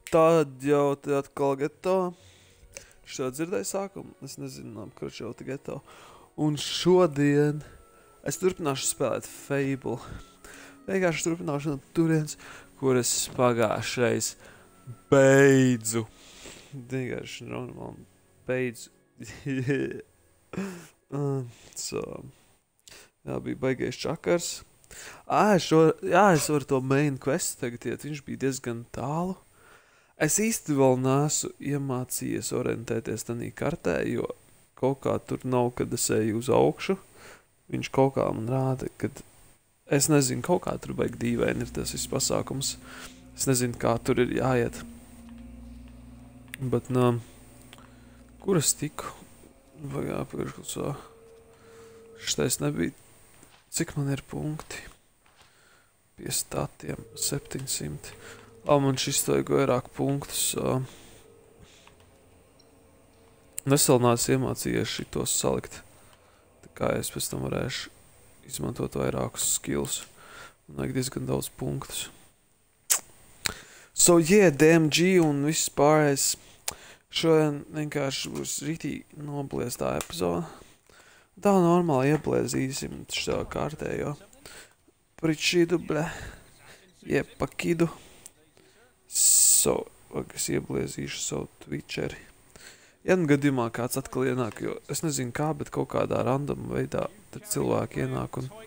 tad jau te atkal geto. Šo dzirdēju sākumu? Es nezinu, kurš jau te geto. Un šodien es turpināšu spēlēt Fable. Vienkārši turpināšu no turienes, kur es pagājušreiz beidzu. Vienkārši normāli beidzu. Jā, bija baigais čakars. Es varu to main questu tagad iet, viņš bija diezgan tālu. Es īsti vēl neesmu iemācījies orientēties tanī kartē, jo kaut kā tur nav, kad es eju uz augšu. Viņš kaut kā man rāda, kad es nezinu, kaut kā tur baigi dīvaini ir tas viss pasākums. Es nezinu, kā tur ir jāiet. Bet, kur es tiku? Pagājušajā šitais nebija. Cik man ir punkti? Pie statiem 700. Man šis vajag vairāk punktus. Es vēl neesmu iemācījies šitos salikt. Tā kā es pēc tam varēšu izmantot vairākus skills. Man vajag diezgan daudz punktus. So yeah, DMG un viss pārējais. Šodien vienkārši būs rītīgi noblieztā epizoda. Tā normāli ieblēzīsim šo kārtējo. Pričidu, ble. Iepakidu. Es ieblēzīšu savu Twitcheri. Ja gadījumā kāds atkal ienāk, jo es nezinu kā, bet kaut kādā random veidā tad cilvēki ienāk un...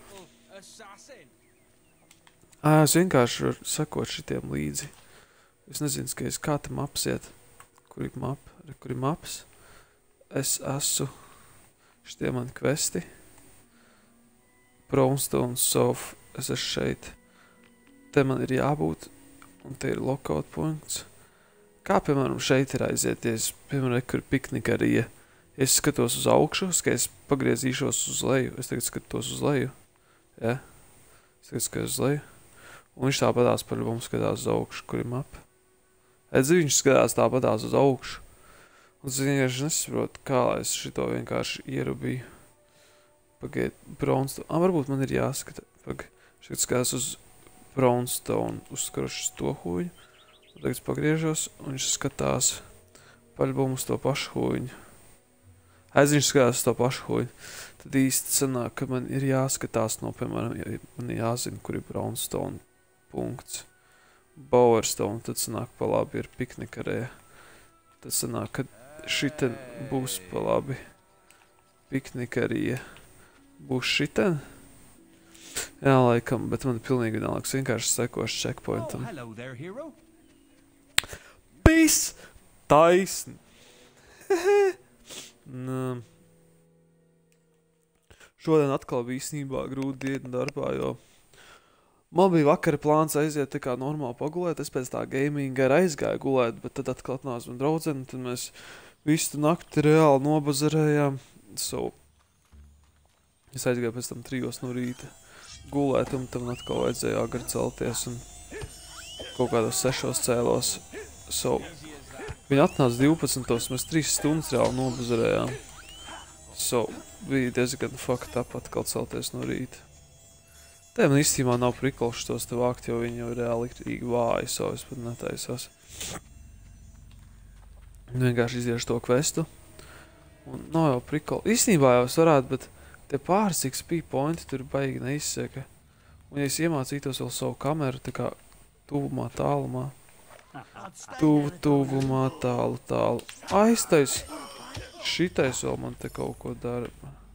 Es vienkārši varu sekot šitiem līdzi. Es nezinu, kā te maps iet. Kur ir maps? Es esmu... Šitie mani kvesti. Brownstone, Sof, es esmu šeit. Te man ir jābūt, un te ir lockout punkts. Kā, piemēram, šeit ir aizieties, piemēram, kur piknika arī. Es skatos uz augšu, es pagriezīšos uz leju. Es tagad skatos uz leju. Ja? Es tagad skatos uz leju. Un viņš tāpatās par mums skatās uz augšu, kur ir mapa. Viņš skatās tāpatās uz augšu. Un es vienkārši nesaprotu, kā es šito vienkārši ierubīju. Pagaiet, Brownstone. Varbūt man ir jāskata. Šeit skatās uz Brownstone, uzskarošu to huļu. Un tagad pagriežos, un viņš skatās paļbumu uz to pašu huļu. Viņš skatās uz to pašu huļu. Tad īsti sanāk, ka man ir jāskatās no, piemēram, ja man ir jāzina, kur ir Brownstone punkts. Bowerstone, tad sanāk pa labi ir piknikarē. Tad sanāk, ka šiten būs pa labi. Piknikarija būs šiten. Jā, laikam, bet man pilnīgi vienalīgs. Vienkārši sekošu checkpointam. Peace! Taisni! Šodien atkal bija īstenībā grūti dienu darbā, jo man bija vakara plāns aiziet tā kā normāli pagulēt. Es pēc tā gaminga arī aizgāju gulēt, bet tad atkal atnāca man draudzene, tad mēs visu nakti reāli nobazarējām. Es aizgāju pēc tam 3 no rīta gulēt, un tam atkal vajadzēja agri celties, un kaut kādos 6 cēlos. Viņi atnāca 12, mēs 3 stundas reāli nobazarējām. Bija diezgan fucked up atkal celties no rīta. Te man īstenībā nav prikals tos te vākt, jo viņi jau reāli liktīgi vāji, es pat netaisos. Vienkārši iziešu to questu. Un nav jau prikals. Īstenībā jau es varētu, bet tie pāris XP pointi tur baigi neizsaka. Un ja es iemācītos vēl savu kameru, tā kā tuvumā, tālumā. Tuvumā, tālu. Aiztais! Šitais vēl man te kaut ko dara.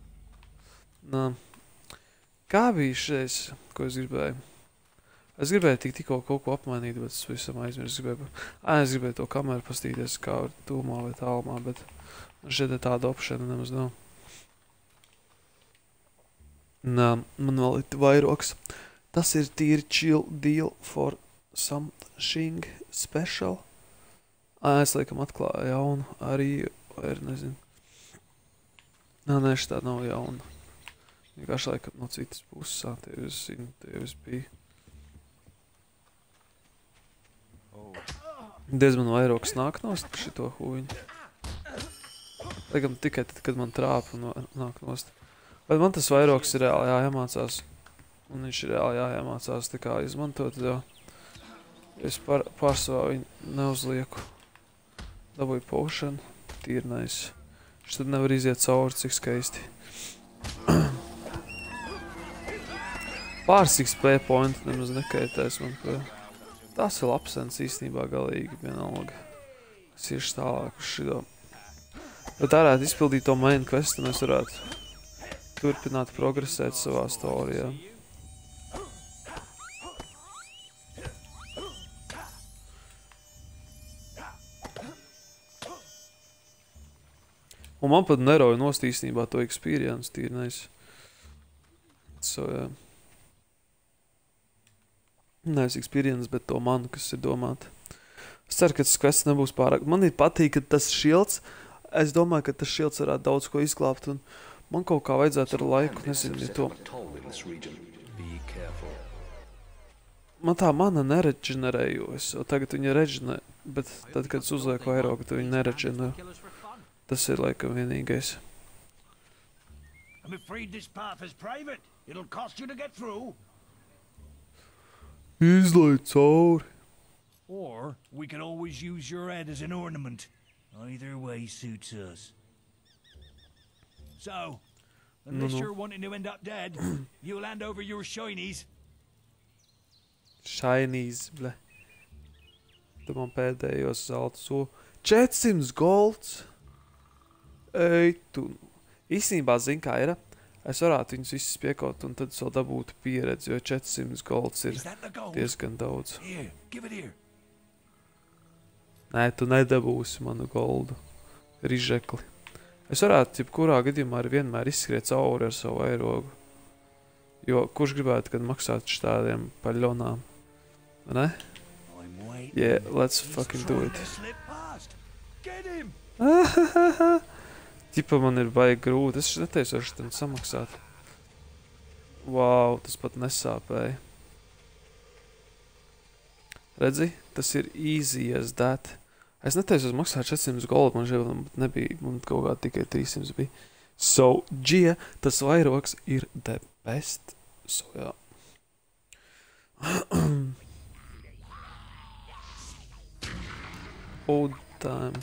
Kā bija šitais, ko es gribēju? Es gribēju tikko kaut ko apmainīt, bet es visam aizmirsu. Es gribēju to kameru pastīties, kā var tūmā vai tālumā, bet šeit tāda opšana nemaz nav. Man vēl ir vairoks. Tas ir tīri chill deal for something special. Es laikam atklāju jaunu arī, vai ir, nezinu. Nē, šitā nav jauna. Vienkārši laikam no citas puses, tie jūs bija. Diez man vairoks nāk nost šito huņu. Laikam tikai tad, kad man trāpa nāk nost. Bet man tas vairoks ir reāli jāiemācās. Un viņš ir reāli jāiemācās tā kā izmantot, jo Es pārsvarā viņu neuzlieku. Dabūju potion. Tīri nice. Viņš tad nevar iziet cauri, cik skaisti. Pāris XP point nemaz nekaitēs man. Tas ir labsens īstenībā galīgi vienalga. Es iešu tālāk uz šito. Bet varētu izpildīt to main questu, mēs varētu turpināt progresēt savā storijā. Un man pat nerauja nost īstenībā to experience, tīri nice. So, jā. Nevis experience, bet to manu, kas ir domāta. Es ceru, ka tas quests nebūs pārāk. Man ir patīk, ka tas šilds, es domāju, ka tas šilds varētu daudz ko izglābt, un man kaut kā vajadzētu ar laiku, nezinu, ja to. Man tā mana nereģenerējojas, un tagad viņa reģenerē, bet tad, kad es uzlieku vairāk, tad viņa nereģenerē. Tas ir laikam vienīgais. I'm afraid this path is private. It'll cost you to get through. Izlai cauri. Or we can always use your head as an ornament. Either way suits us. So, unless you're wanting to end up dead, you'll hand over your shinies. Shinies, ble. Tu man pēdējos zelta so. 400 golds. Ej, tu. Īstenībā zin kā ir. Es varētu viņus visus piekaut un tad es vēl dabūtu pieredzi, jo 400 golds ir diezgan daudz. Here, give it here. Nē, tu nedabūsi manu goldu. Rižekli. Es varētu, jebkurā gadījumā arī vienmēr izskriet cauri ar savu vairogu. Jo kurš gribētu, kad maksāt šitādiem paļonām? Ne? Yeah, let's fucking do it. Get him! Ķipa man ir baigi grūti, es neteicoši tam samaksāt. Wow, tas pat nesāpēja. Redzi, tas ir easy as that. Es neteicos maksāt 400 goldu, man šeit nebija, man kaut kā tikai 300 bija. So, Gia, tas vairogs ir the best. So, jā. Old time.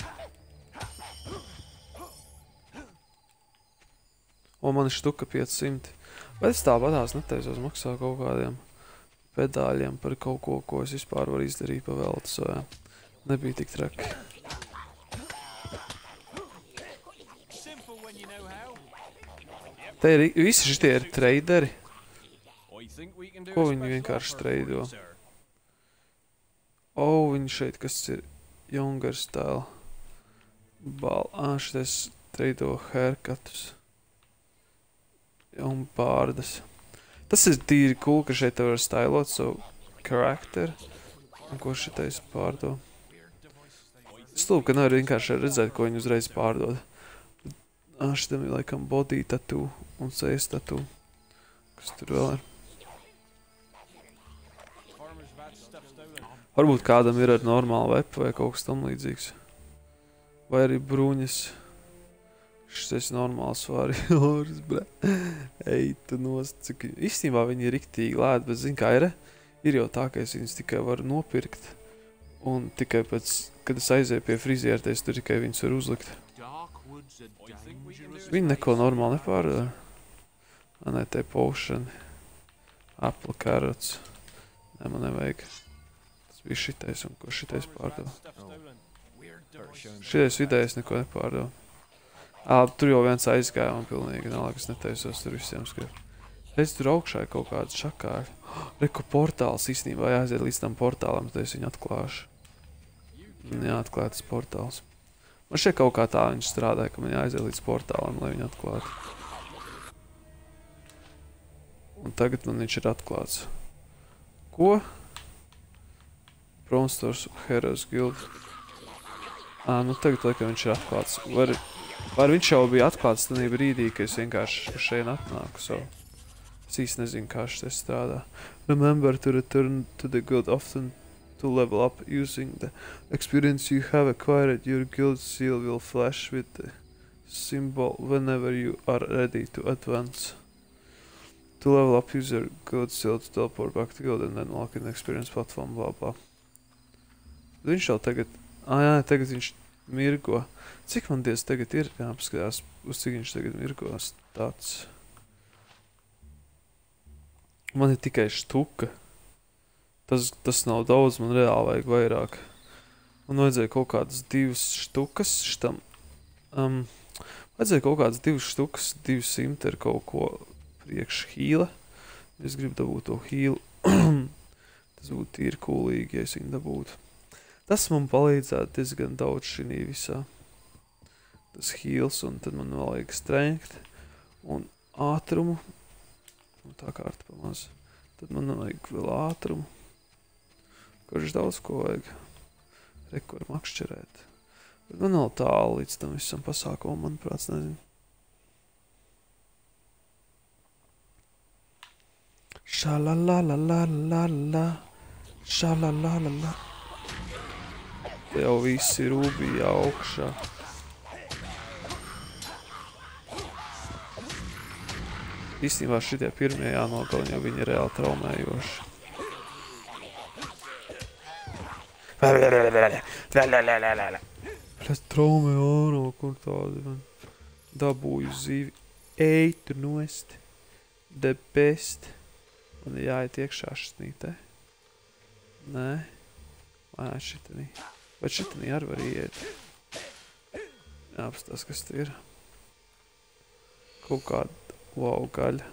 Un man ir štuka 500. Bet es tāpatās neteicos maksā kaut kādiem pedāļiem par kaut ko, ko es vispār varu izdarīt pa velti. So, jā. Nebija tik traki. Te ir, visi šitie ir traderi. Ko viņi vienkārši traido? Viņi šeit, kas ir younger style. Šitais traido haircutus. Un pārdas. Tas ir tīri cool, ka šeit var stylot savu karakteru. Un ko šitais pārdo. Stulbi, ka nevar vienkārši redzēt, ko viņi uzreiz pārdod. Šitam ir laikam body tattoo un face tattoo. Kas tur vēl ir? Varbūt kādam ir ar normālu vepu vai kaut kas tam līdzīgs. Vai arī bruņas. Šitais normāls variors, bre. Ej, tu nost, cik... Īstenībā viņi ir riktīgi lēti, bet zin kā ir? Ir jau tā, ka es viņus tikai varu nopirkt. Un tikai pēc, kad es aizēju pie frizierties, tur tikai viņus var uzlikt. Viņi neko normāli nepārdā. Nē, te potion. Apple carrots. Nē, man nevajag. Tas bija šitais, un ko šitais pārdā. Šitais vidējais neko nepārdā. Tur jau viens aizgāja, man pilnīgi nalāk, es neteisos tur visiem skriet. Es tur augšā ir kaut kāds šakāri. Reku portāls īstenībā jāaiziet līdz tam portālam, tad es viņu atklāšu. Man jāatklāja tas portāls. Man šeit kaut kā tā viņš strādāja, ka man jāaiziet līdz portālam, lai viņu atklātu. Un tagad man viņš ir atklāts. Ko? Bronstors Heroes Guild. Nu tagad laikam viņš ir atklāts. Var viņš jau bija atklāts tādā brīdī, ka es vienkārši šeit atnāku. So. Es īsti nezinu, kā šis strādā. Remember to return to the guild often to level up using the experience you have acquired. Your guild seal will flash with the symbol whenever you are ready to advance. To level up, use your guild seal to teleport back to guild and then walk in the experience platform, blah blah. Viņš jau tagad... Jā, tagad viņš mirgo. Cik man diez tagad ir? Jāpaskatās, uz cik viņš tagad mirgos. Tāds. Man ir tikai štuka. Tas nav daudz, man reāli vajag vairāk. Man vajadzēja kaut kādas 2 štukas šitam. Vajadzēja kaut kādas 2 štukas, 200 ar kaut ko priekš hīla. Es gribu dabūt to hīlu. Tas būtu tīri kūlīgi, ja es viņu dabūtu. Tas man palīdzētu diezgan daudz šinī visā. Tas hīls, un tad man vēl vajag strength un ātrumu. Un tā kārta pamaz. Tad man vajag vēl ātrumu. Kurš daudz ko vajag. Reku var makšķerēt. Bet man vēl tālu līdz tam visam pasākumam, manuprāt, nezinu. Šalalalalalalala. Šalalalala. Te jau visi rūbī augšā. Īstenībā šitie pirmie jānogalina, jo viņi ir reāli traumējoši. Es traumēju ārā, kur tādi man dabūju zivi. Ej, tu nost. The best. Man ir jāiet iekšā šitnītē. Nē. Vai šitanī. Vai šitanī arī var iet. Jāpastās, kas te ir. Kaut kāda, wow, gaļa.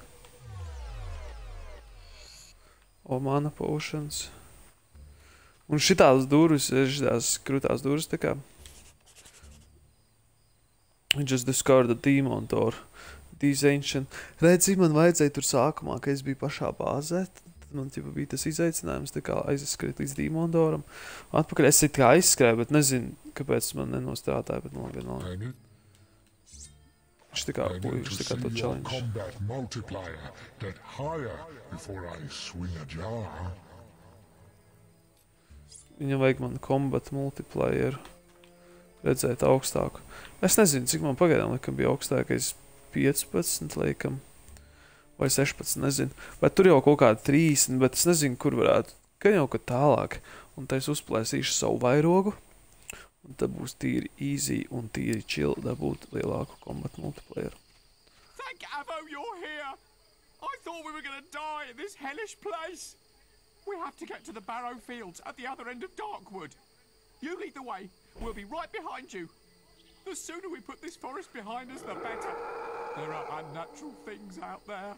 O, mana potions. Un šitās durvis, šitās krūtās durvis, tā kā. I just discovered the demon door. These ancient... Redzi, man vajadzēja tur sākumā, ka es biju pašā bāzē. Tad man ķipa bija tas izaicinājums, tā kā aizskrīt līdz demon dooram. Atpakaļ es it kā aizskrēju, bet nezinu, kāpēc man nenostrādāja, bet man vienalga. Viņš tā kā to challenge. Viņam vajag man combat multiplayer redzēt augstāku. Es nezinu, cik man pagaidām laikam bija augstākais 15 laikam. Vai 16, nezinu. Vai tur jau kaut kāda 30, bet es nezinu, kur varētu. Gan jau, ka tālāk. Un tā es uzplēsīšu savu vairogu. Un tad būs tīri easy un tīri chill dabūt lielāku combat multiplayer. Thank Avo you're here! I thought we were gonna die in this hellish place! We have to get to the Barrow Fields at the other end of Darkwood. You lead the way. We'll be right behind you. The sooner we put this forest behind us, the better. There are unnatural things out there.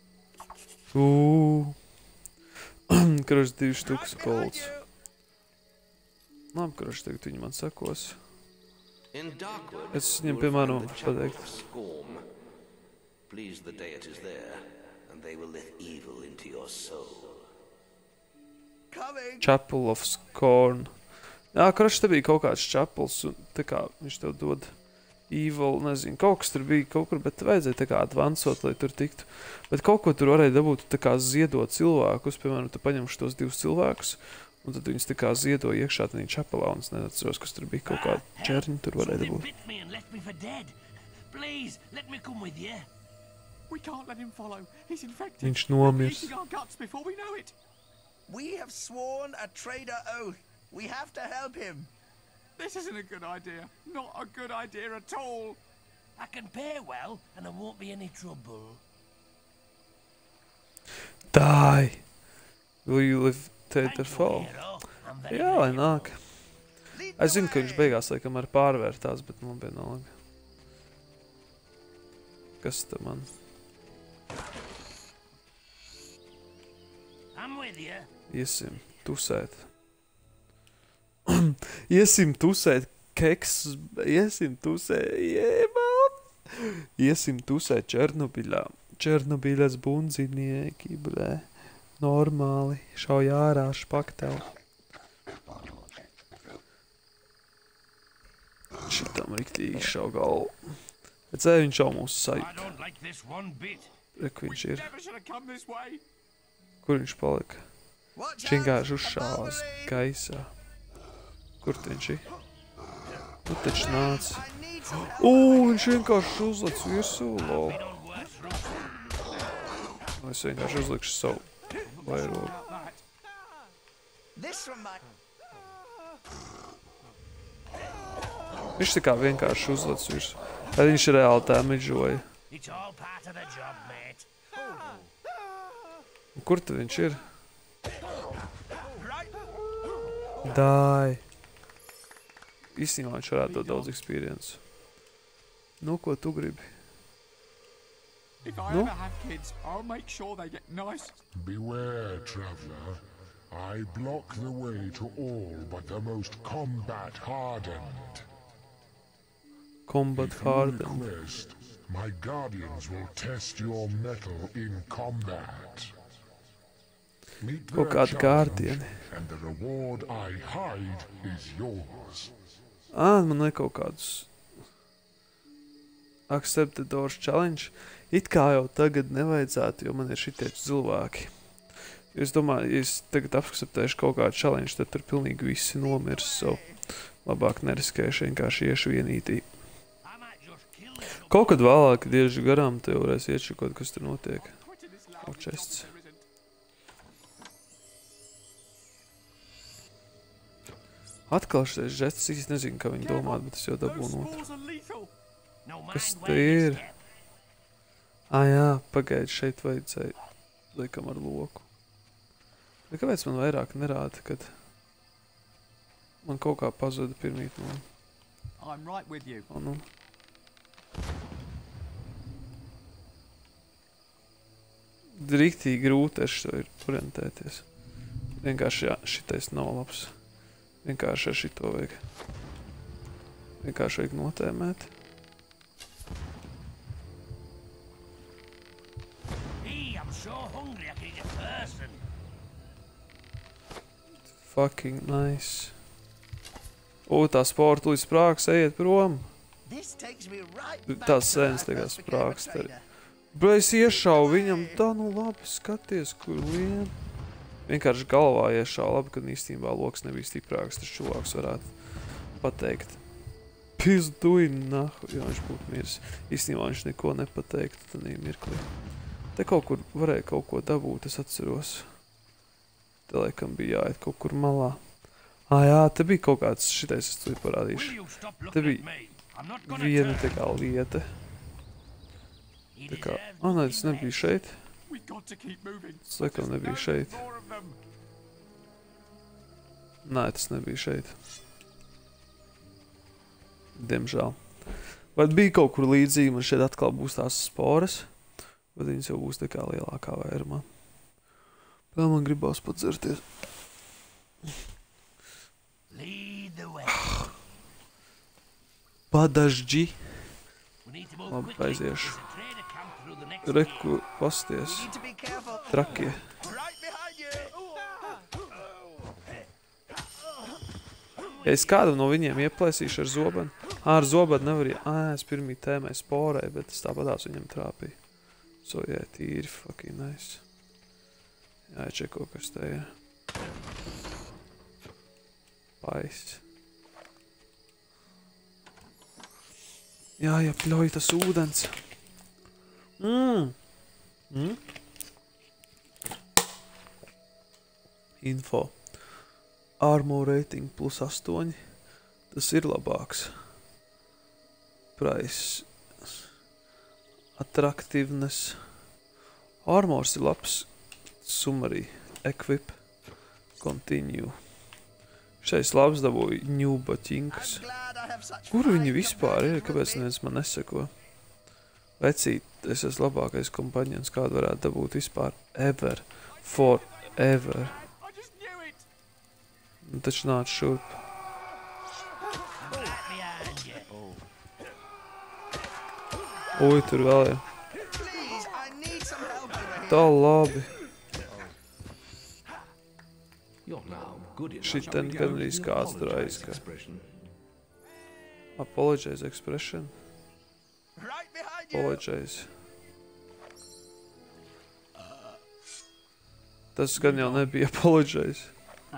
Karoši 2 štukas golds. Labi, karoši tagad viņi man sekos. Es viņam, piemēram, pateikt. Please the deities there, and they will let evil into your soul. Chapel of Scorn. Jā, karoši te bija kaut kāds chapels, un tā kā viņš tev dod evil, nezinu, kaut kas tur bija kaut kur, bet vajadzēja tā kā advancot, lai tur tiktu. Bet kaut ko tur varēja dabūt tā kā ziedot cilvēkus, piemēram, tu paņemši tos 2 cilvēkus, un tad viņus tā kā ziedo iekšā tādā čapelā, un es neatceros, kas tur bija kaut kāda čerņa, tur varēja dabūt. Viņš nomirs. We have sworn a traitor oath. We have to help him. This isn't a good idea. Not a good idea at all. I can pay well, and there won't be any trouble. Die! Will you live to fall? Jā, lai nāk. Es zinu, ka viņš beigās laikam ar pārvērtās, bet man vienalga. Kas te man? I'm with you. Iesim tusēt. Iesim tusēt keksus. Iesim tusēt. Iesim tusēt Černobiļā. Černobiļas bundzinieki, blē. Normāli. Šauj ārā špaktev. Šitam riktīgi šau galvu. Redzēju, viņš jau mūsu sajūt. Reku viņš ir. Kur viņš palika? Viņš vienkārši uzšāvās gaisā. Kur viņš ir? Nu taču nāc. Viņš vienkārši uzlec virsū, lol. Es vienkārši uzlikšu savu vairogu. Viņš tā kā vienkārši uzlec virs. Vai viņš reāli damageoja. It's all part of the job, mate. Kur tad viņš ir? Dai. Īstenībā viņš varētu dot daudz experience. Nu, ko tu gribi? If I ever have kids, I'll make sure they get nice. Beware, traveler. I block the way to all but the most combat-hardened. Combat If you hardened. request, my guardians will test your mettle in combat. Meet Kaut their kādi challenge, guardiani. and the reward I hide is yours. Man ne kaut kādus Accepted Doors Challenge. It kā jau tagad nevajadzētu, jo man ir šitie cilvēki. Es domāju, ja es tagad akceptēšu kaut kādu challenge, tad tur pilnīgi visi nomirs, so labāk neriskēšu, vienkārši iešu vienītī. I might just kill this. Kaut kad vēlāk, kad iešu garām, te varēs iečukot, kas tur notiek. Quitting this Oh, loud chests. job there isn't. Atkal šis žests, īsti nezinu, kā viņi domā, bet es jau Those dabūnu otru. spores are lethal. No Kas mind te where you ir? step. Jā, pagaid, šeit vajadzēja, liekam ar loku. Bet kāpēc man vairāk nerāda, kad man kaut kā pazuda pirmīt no... I'm right with you. Nu. Riktīgi grūti ar šo ir orientēties. Vienkārši, jā, šitais nav labs. Vienkārši ar šito vajag. Vienkārši vajag notēmēt. Hey, I'm so hungry I can eat a person. Fucking nice. Tā sporta līdz sprāks, ejiet prom. This takes me right back Tās to when I sēnes tagad first became a sprākst arī. trader. Bet es iešauju viņam, tā nu labi, skaties, kur lien. Vienkārši galvā iešauju, labi, kad īstenībā loks nebija stiprāks, tas čuvāks varētu pateikt. Pizduj, nahu, ja viņš būtu mirs. Īstenībā viņš neko nepateiktu, tad mirklī. Te kaut kur varēja kaut ko dabūt, es atceros. Te laikam bija jāiet kaut kur malā. Jā, te bija kaut kāds šitais, es to Will parādīšu. you stop Te looking bija at me? I'm not gonna viena turn. te kā lieta. He Tā kā, deserves nē, nothing tas nebija less. šeit. We got to keep moving. Tas laikam nebija There's šeit. more of them. Nē, tas nebija šeit. Diemžēl. Vai bija kaut kur līdzīgi, man šeit atkal būs tās sporas, bet viņas jau būs tā kā lielākā vairumā. Vēl man gribās padzerties. Lead the way. Padažģi. We need to move Labi, quickly. aiziešu. There's a trader camp through the next Reku pasties. Need to be careful. Trakie. Right behind you. Ja es kādu no viņiem ieplēsīšu ar zobenu. Ar zobenu nevar es pirmī tēmēju sporēju, bet es tāpatās viņam trāpīju. So, jā, tīri fucking nice. Jāiečeko, kas te ir. Paists. Jāiepļauj tas ūdens. Info. Armor rating plus 8. Tas ir labāks. Price. Attractiveness. Armors ir labs. Summary. Equip. Continue. Šeit labs dabūja ņūbaķinkas. I'm glad I have such Kur viņi fine vispār ir? companions Kāpēc with me. neviens man neseko? Vecīt, es esmu labākais kompaņons, kādu varētu dabūt vispār. Ever. Forever. I just knew it. Nu, taču nāc šurp. I'm right behind you. Ui, tur vēl ir. Please, I need some help over here. Tā labi. You're now good enough. Šiten gan arī kāds tur aizka. Expression. Apologize expression. Right behind you. Apologize. Tas gan jau nebija apologize.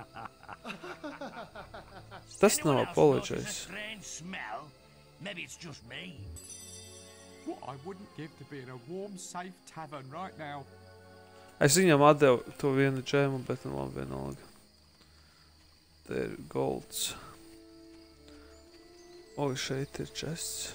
Tas Anyone nav else notice a apologize. strange smell? Maybe it's just me. What I wouldn't give to be in a warm, safe tavern right now. Es viņam atdevu to vienu džēmu, bet nu labi vienalga. Te ir golds. Oi, šeit ir chests.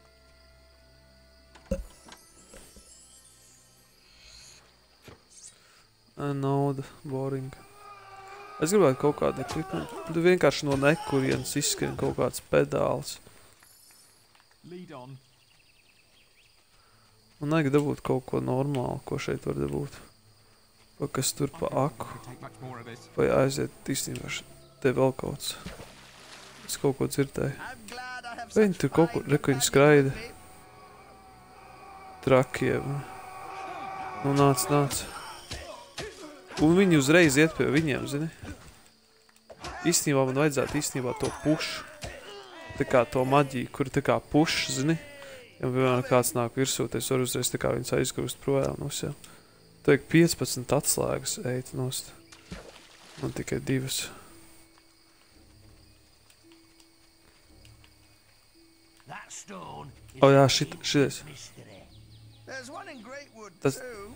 Nauda, boring. Es gribētu kaut kādu ekvipumentu. Tu vienkārši no nekurienes izskrien kaut kāds pedāls. Lead on. Man vajag dabūt kaut ko normālu, ko šeit var dabūt. Vai kas tur pa aku. Take much more of this. Vai aiziet īstenībā te vēl kauts. Es kaut ko dzirdēju. I'm glad I have Viņi such tur kaut ko, fine re, ka viņi companions skraida. with me. Trakiem. Nu nāc, nāc. Un viņi uzreiz iet pie viņiem, zini. Īstenībā man vajadzētu īstenībā to pušu. Tā kā to maģiju, kur tā kā pušu, zini. Ja piemēram kāds nāk virsū, tad es varu uzreiz tā kā viņus aizgrūst projām no sev. Teik 15 atslēgas eit nost. Man tikai 2. That stone is O jā, a šitais. mystery. There's one in Greatwood Tas- too.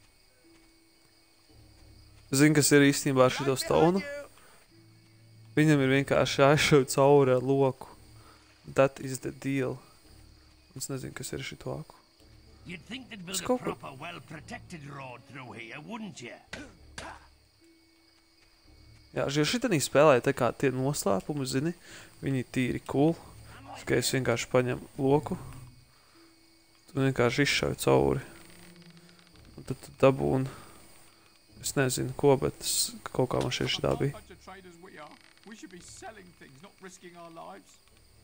Zini, kas ir īstenībā ar šito Right stonu? behind you. Viņam ir vienkārši jāizšauj cauri ar loku. That is the deal. Es nezinu, kas ir šito aku. You'd think they'd build It's a got- proper, well-protected road through here, wouldn't you? Jā, jo šitanī spēlē tā kā tie noslēpumi, zini, viņi tīri cool. Tikai es vienkārši paņem loku. Tu vienkārši izšauj cauri. Un tad tu dabūni. Es nezinu ko, bet kaut kā man šeit šitā bija. Bunch of traders we are. We should be selling things, not risking our lives.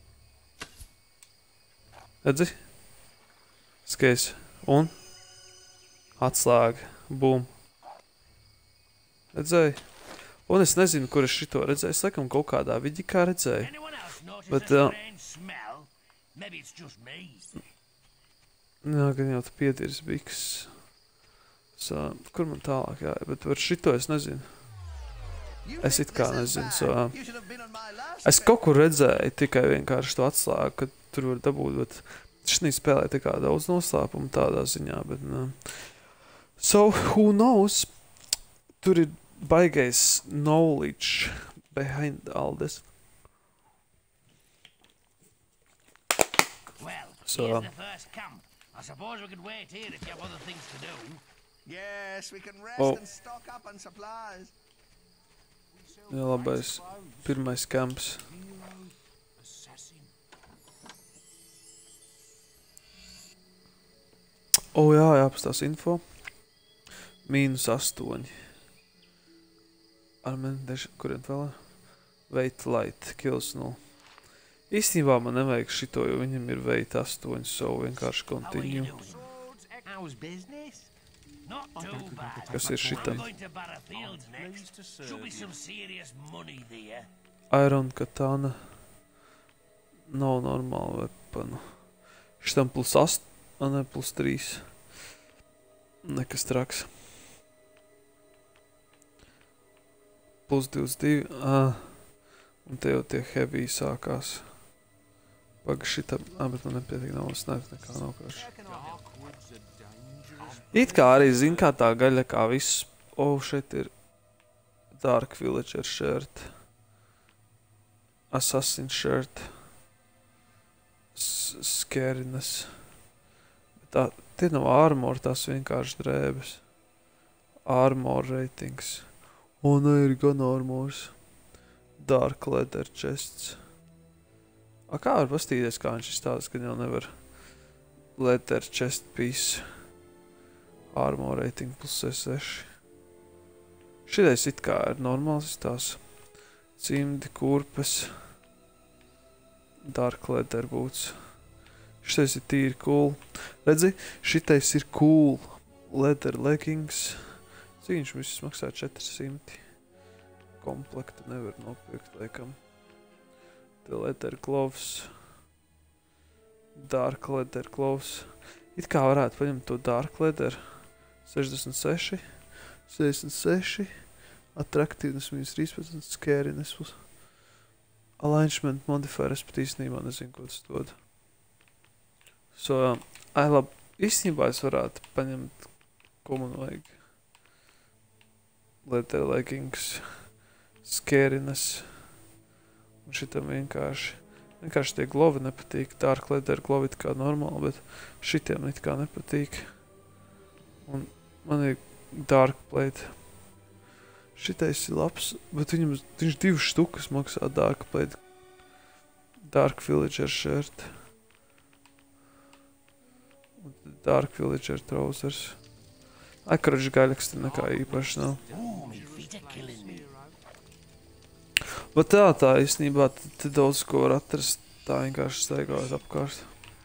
Redzi? Skais. Un? Atslēga. Bum. Redzēji? Un es nezinu, kur es šito redzēju. Es laikam kaut kādā vidikā redzēju. Anyone else notice But, a strange smell? Maybe it's just me. Jā, gan jau tu piedirs biks. Kur man tālāk jāja? Bet par šito es nezinu. You Es think it kā this is nezinu, bad? so, You should have been on my last Es trip. kaut kur redzēju tikai vienkārši to atslēgu, ka tur var dabūt, bet šī spēlē tā kā daudz noslēpumu tādā ziņā, bet nē. So, who knows? Tur ir baigais knowledge behind all this. Well, So, here's the first camp. I suppose we could wait here if you have other things to do. Yes, we can rest Oh. and stock up on supplies. Jā, labais. Pirmais kamps. O, jā, jāpastās info. -8. Armendeši, kurien vēl? Wait light, kills 0. Īstenībā man nevajag šito, jo viņam ir wait 8, so vienkārši How are you continue. doing? How's business? Not too bad. Kas ir I'm šitam? going to Barra Fields next. Should be some serious money there. Iron katana. Nav normāla weaponu. Šitam +8, a ne +3. Nekas traks. +22, un te jau tie heavy sākās. Paga šitam, bet man nepietiek nav, es nekā nav karš. Darkwoods are dangerous. It kā arī zin, kā tā gaļa, kā viss. Šeit ir Dark Villager shirt. Assassin shirt. Scariness. Tā, tie nav armor, tās vienkārši drēbes. Armor ratings. Nē, ir gan armors. Dark leather chests. Kā var pastīties, kā viņš izstāsta, ka jau nevar leather chest piece. Armor rating +6. Šitais it kā ir normāls izstāsts. Cimdi, kurpes. Dark leather boots. Šitais ir tīri cool. Redzi, šitais ir cool. Leather leggings. Cik viņš viss maksā 400. Komplektu nevar nopirkt, laikam. The leather gloves. Dark leather gloves. It kā varētu paņemt to dark leather. 66. 66. Attractiveness -13. Scariness. Alignment modifier, es pat īstenībā nezinu, ko tas dod. So, labi, īstenībā es varētu paņemt, ko man vajag. Leather leggings, scariness, un šitam vienkārši Vienkārši tie glovi nepatīk. Dark leather glovi it kā normāli, bet šitiem it kā nepatīk. Un man ir dark plate. Šitais ir labs, bet viņš 2 štukas maksā dark plate. Dark villager shirt. Un dark villager trousers. Akaraģi gaļaks te nekā īpaši nav. Bet tā īstenībā te daudz ko var atrast. Tā vienkārši staigājot apkārt.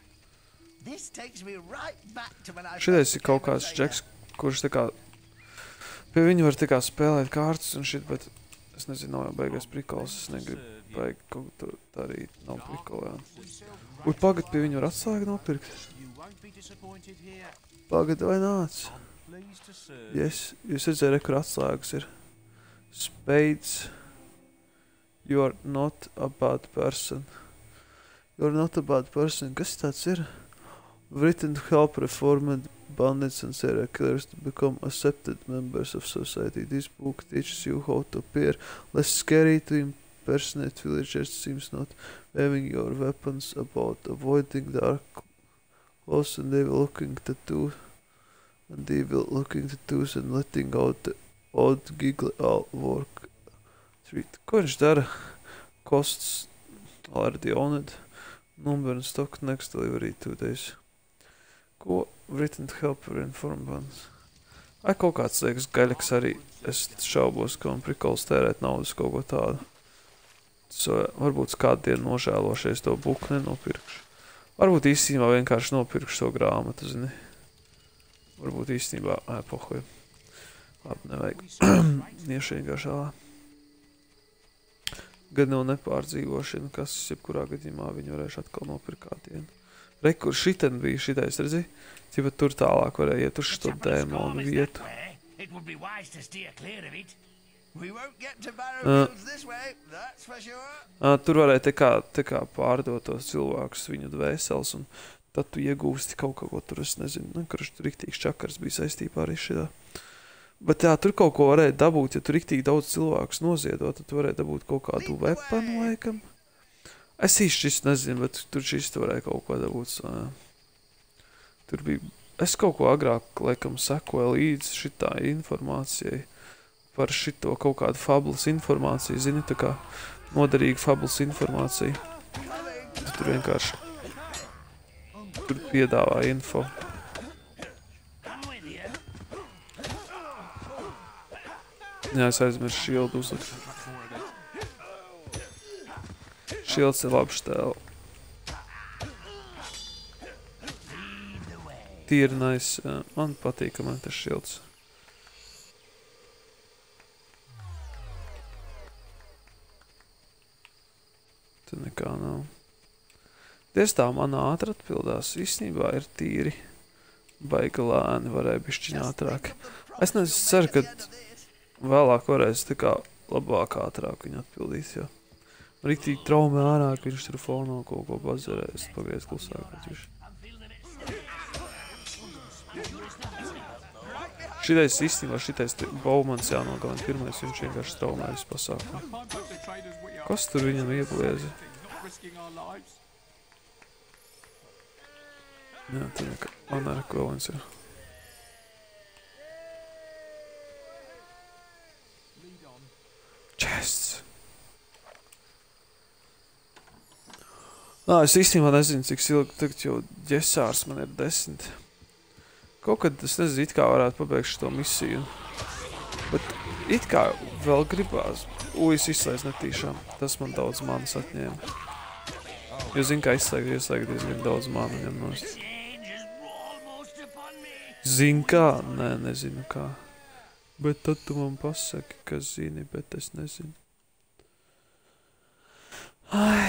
Šitais ir kaut kāds džeks, kurš tā kā... Pie viņa var tā kā spēlēt kārtas un šit, bet... Es nezinu, nav jau beigās prikols. Es negribu baigi kaut ko darīt. Nav prikolā. Ui, pagad, pie viņa var atslēgu nopirkt. Pagad, vai nāc? Yes, jūs redzēju, kur atslēgas ir. Spades. You are not a bad person. You are not a bad person. Kas tāds ir? Written to help reformed bandits and serial killers to become accepted members of society. This book teaches you how to appear less scary, to impersonate villagers, seems not having your weapons about, avoiding dark clothes and evil-looking tattoos, and letting out the odd giggle all work. Ko viņš dara? Costs already owned. Number and stock next delivery 2 days. Ko? Written to help her inform bands. Ai, kaut kāds liekas gaļaks arī. Es šaubos, ka man prikols tērēt naudas kaut ko tādu. So, varbūt kādu dienu nožēlošies to buku nenopirkšu. Varbūt īstenībā vienkārši nopirkšu to grāmatu, zini. Varbūt īstenībā, pohoju. Labi, nevajag. Iešu vienkārši ālā. Gan nav nepārdzīvošana, kas jebkurā gadījumā viņu varēšu atkal nopirkt kā dienu. Rekur, šiten bija šitais, redzi? Ķipa tur tālāk varēja iet uz šo dēmonu vietu. Tur varēja te kā pārdot tos cilvēkus viņu dvēseles, un tad tu iegūsti kaut ko, tur es nezinu, kurš tur riktīgs čakars bija saistībā arī šitā. Bet jā, tur kaut ko varēja dabūt, ja tur riktīgi daudz cilvēkus noziedot, tad tu varēja dabūt kaut kādu weaponu, laikam. Es īsti šis nezinu, bet tur šis tu varēja kaut ko dabūt. Tur bija... Es kaut ko agrāk, laikam, sekoju līdz šitā informācijai par šito kaut kādu fabulas informāciju, zini, tā kā noderīga fabulas informācija. Tur vienkārši... Tur piedāvā info. Jā, es aizmirsu šildu uzlikt. Šilds ir labs tēl. Tīri nice. Man patīk, ka man tas šilds. Te nekā nav. Diez tā man ātri atpildās. Īstenībā ir tīri. Baigi lēni, varēja bišķiņ ātrāk. Es nezinu, ceru, ka vēlāk varēs tā kā labāk ātrāk viņu atpildīt, jo. Riktīgi traumē ārā, ka viņš tur fonā kaut ko bazarē. Es pagriez klusāk atviši. Šitais īstenībā, šitais Baumans jānogalina pirmais, viņš vienkārši traumē visu pasākumu. Kas tur viņam iebliezi? Jā, tā nekā. Man arī vēl viens ir. Chests. Es īstenībā nezinu, cik ilgi tagad jau ģesārs man ir 10. Kaut kad, es nezinu, it kā varētu pabeigt šo misiju. Bet it kā vēl gribās. Es izslēdzu netīšām. Tas man daudz manas atņēma. Jo zinu, kā ieslēgt diezgan daudz manu ņem nost. Zinu kā? Nē, nezinu kā. Bet tad tu man pasaki, ka zini, bet es nezinu. Ai.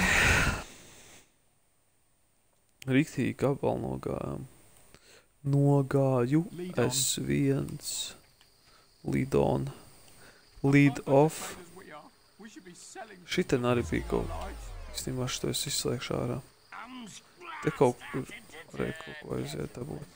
Riktīgi gabalu nogājām. Nogāju. S1. Lead on. Lead off. Šiten arī bija kaut. Īstenībā šito es izslēgšu ārā. Te kaut kur varēja kaut ko aiziet dabūt.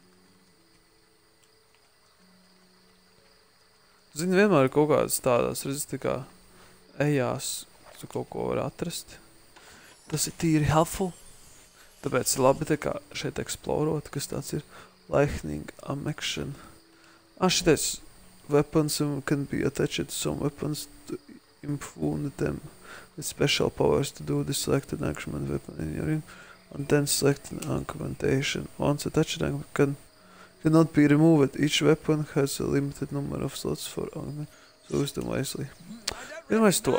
Zini, vienmēr ir kaut kādas tādās, redzi, tā kā ejās, tu kaut ko var atrast. Tas ir tīri helpful. Tāpēc ir labi tā kā šeit eksplorot, kas tāds ir lightning ammunition. Šitais weapons can be attached to some weapons to improve them with special powers to do the selected action and weapon in your ring, and then select an augmentation. Once attached cannot be removed. Each weapon has a limited number of slots for augment, so use them wisely. Vienmēr to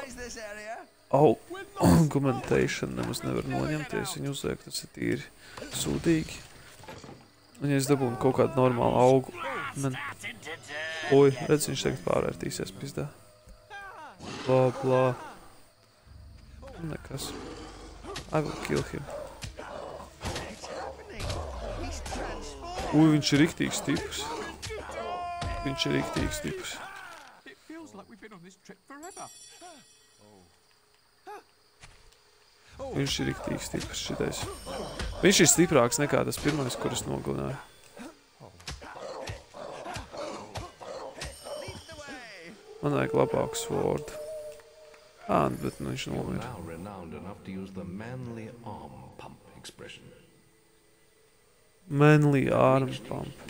augmentation nemaz nevar noņemties, viņu uzliek, tas ir tīri sūdīgi. Un ja es dabūnu kaut kādu normālu augu, oi, redz, viņš tagad pārvērtīsies pizdā. Blā, blā. Nekas. I will kill him. Ui, viņš ir riktīgs tipus. Viņš ir riktīgs tipus. Viņš ir riktīgs tipus šitais. Viņš ir stiprāks nekā tas pirmais, kurus nogalināju. Man vajag labāku swordu. Bet nu viņš nomira. Manly arm pump.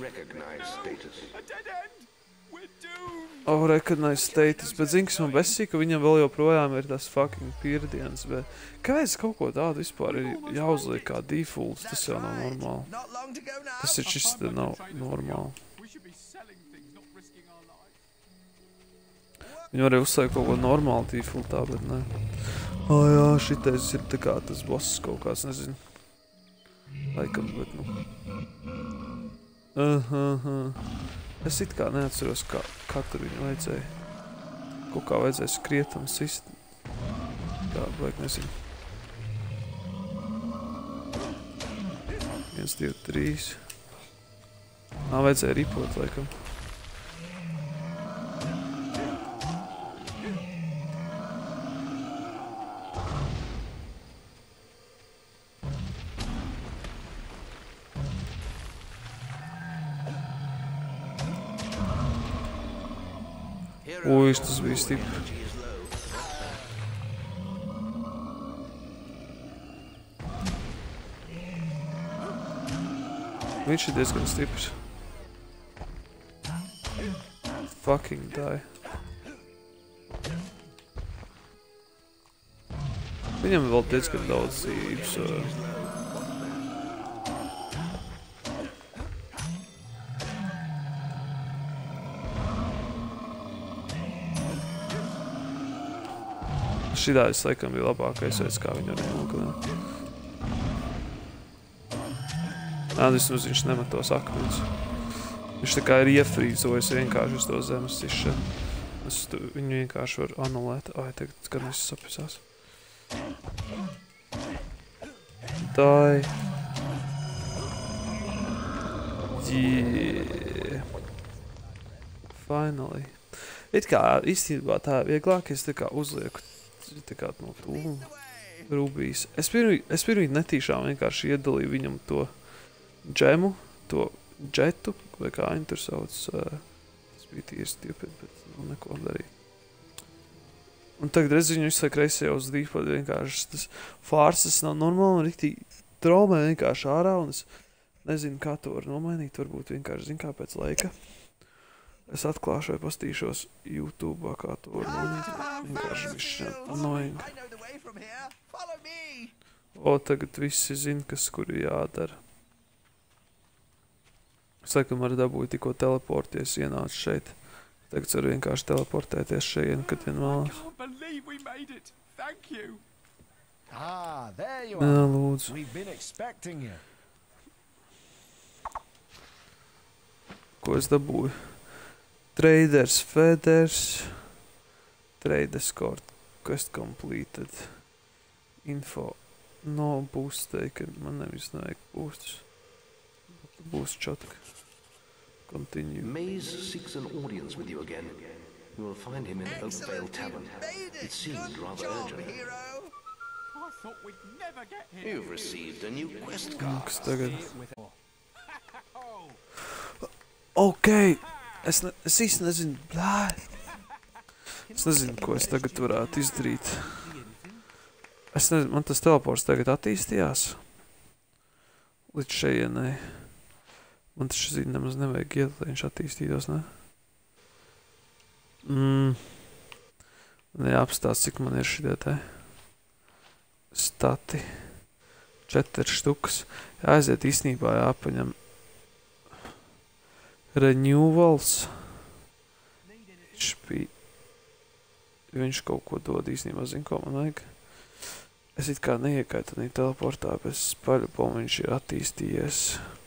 Recognize status. Bet zini, kas man besīk, ka viņam vēl joprojām ir tas fucking pirdienas, bet kāpēc kaut ko tādu vispār ir jāuzliek kā defaults, tas jau nav normāli. Tas ir šis te nav normāli. Viņu arī uzsākt kaut ko normāli defaultā, bet ne. Jā, šitais ir tā kā tas boss kaut kāds, nezinu. Laikam, bet nu. Es it kā neatceros, kā tur viņu vajadzēja. Kaut kā vajadzēja skriet un sist. Tā, vajag nezinu. 1, 2, 3. Vajadzēja ripot, laikam. Ui, tas bija stipri. Viņš ir diezgan stiprs. Fucking die. Viņam vēl diezgan daudz dzīvības. Šitājas laikam bija labākais veids, kā viņu arī nogalināt. Vismaz viņš nemetos akmeņus. Viņš tā kā ir iefrīzojis vienkārši uz to zemes sišanu. Viņu vienkārši var anulēt. Tagad gan viss sapisās. Die. Yeah. Finally. It kā īstenībā tā vieglāk, es tā kā uzlieku tā kā no tūmu rubijas. Es pirmīt netīšām vienkārši iedalīju viņam to džemu, to džetu, vai kā viņi tur sauc. Tas bija tīri stupid, bet neko darīja. Un tagad redz viņu visu laik reizē uz dīpad vienkārši tas fārses nav normāli un riktīgi traumē vienkārši ārā un es nezinu, kā to var nomainīt, varbūt vienkārši zinu kā pēc laika. Es atklāšu vai pastīšos YouTube'ā, kā to var nomainīt. Vienkārši višķi annoying. Tagad visi zina, kur ir jādara. Es laikam arī dabūju tikko teleporties, ienācu šeit. Tagad var vienkārši teleportēties šeit, kad vien vēlas. Lūdzu. Ko es dabūju? Traders Feathers. Trade escort. Quest completed. Info. No boost taken. Man nevis nevajag boostus. Boost čotka. Continue. Maze seeks an audience with you again. You will find him in Oakvale Tavern. It seemed rather urgent. I thought we'd never get here. You've received a new quest card. Kas tagad? Ok. Es īsti nezinu, blāj. Es nezinu, ko es tagad varētu izdarīt. Es nezinu, man tas teleports tagad attīstījās. Līdz šejienai. Man tas šī nemaz nevajag iet, lai viņš attīstītos, ne? Man jāapstāst, cik man ir šitie te stati. 4 štukas. Jāaiziet īstenībā jāpaņem renewals. Viņš kaut ko dod īstenībā, zinu, ko man vajag. Es it kā neiekaitu nī teleportā, bet es paļupomu viņš ir attīstījies.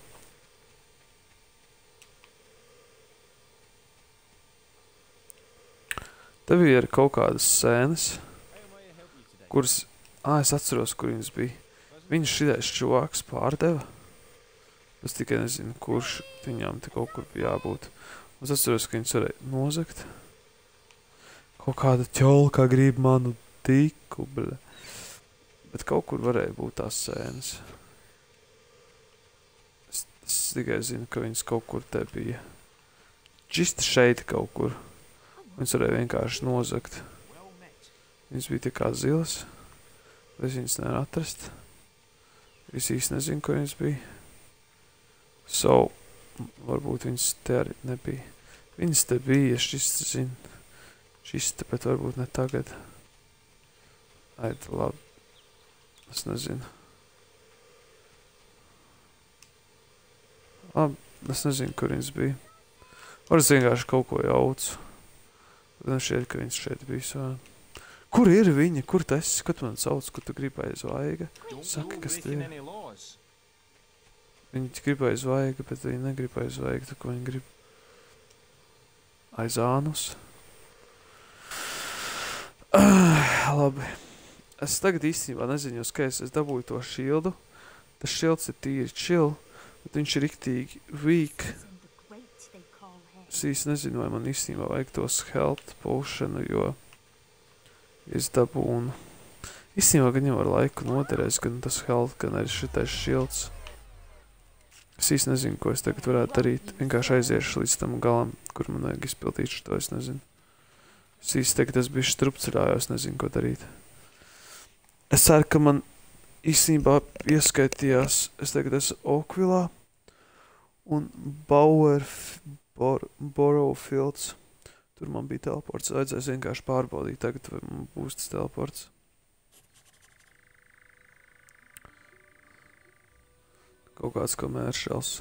Te bija arī kaut kādas sēnes, kuras, es atceros, kur viņas bija. Viņš šitais čuvāks pārdeva. Es tikai nezinu, kurš viņām te kaut kur bija jābūt. Es atceros, ka viņas varēja nozagt. Kaut kāda ķolka grib manu tiku, bļa. Bet kaut kur varēja būt tās sēnes. Es tikai zinu, ka viņas kaut kur te bija. Čisti šeit kaut kur. Viņas varēja vienkārši nozagt. Viņas bija tā kā zilas. Es viņas nevaru atrast. Es īsti nezinu, ko viņas bija. So, varbūt viņas te arī nebija. Viņas te bija, es šis zinu. Šis te, bet varbūt ne tagad. Aid, labi. Es nezinu. Labi, es nezinu, kur viņas bija. Var es vienkārši kaut ko jaucu. Man šķiet, ka viņas šeit bija savā. Kur ir viņa? Kur tu esi? Ko tu man sauc? Kur tu gribi aiz vaiga? Saki, kas te ir? Viņi grib aiz vaiga, bet viņi negrib aiz vaiga. Tu, ko viņi grib? Aiz ānus. Labi. Es tagad īstenībā nezinu, ka es dabūju to šildu. Tas šilds ir tīri chill, bet viņš ir riktīgi weak. Es īsti nezinu, vai man īstenībā vajag tos health potionu, jo es dabūnu. Īstenībā gan jau ar laiku noderēs, gan tas health, gan arī šitais šilds. Es īsti nezinu, ko es tagad varētu darīt. Vienkārši aiziešu līdz tam galam, kur man vajag izpildīt šo, es nezinu. Es īsti tagad es biju strupceļā, jo es nezinu, ko darīt. Es ceru, ka man īstenībā ieskaitījās, es tagad esmu Oakvillā un Borrowfields. Tur man bija teleports, vajadzēs vienkārši pārbaudīt tagad, vai man būs tas teleports. Kaut kāds commercials.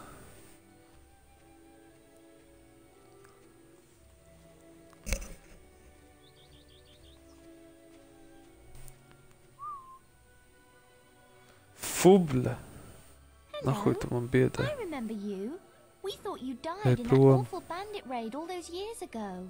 Fubla. Nahuj tu man biedē. I remember you. We thought you died Hey, in that prom. awful bandit raid all those years ago.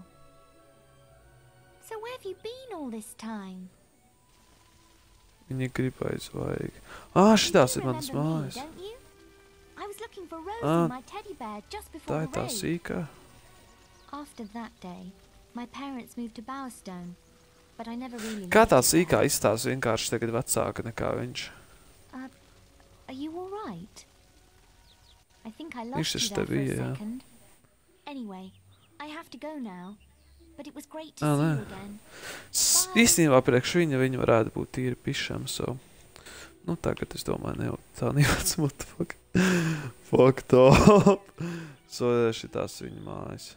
So where have you been all this time? Viņa grib aizvaig. Šitās ir manas remember me, mājas. don't you? I was looking for Rosie, Ah, my teddy bear, just Tā before ir the tā raid. sīkā. After that day, my parents moved to Bowerstone, but I never really Kā liked tā it sīkā there. izstāsta vienkārši tagad vecāka nekā viņš. Are you all right? I think I Viņš lost you taču there te for a bija, jā. second. Anyway, I have to go now, but it was great to Ah, see nē. you again. Īstenībā priekš viņa varētu būt tīri pišam, so. Nu, tagad es domāju, tā nejauc, what the fuck. Fucked up. So, šitās viņa mājas.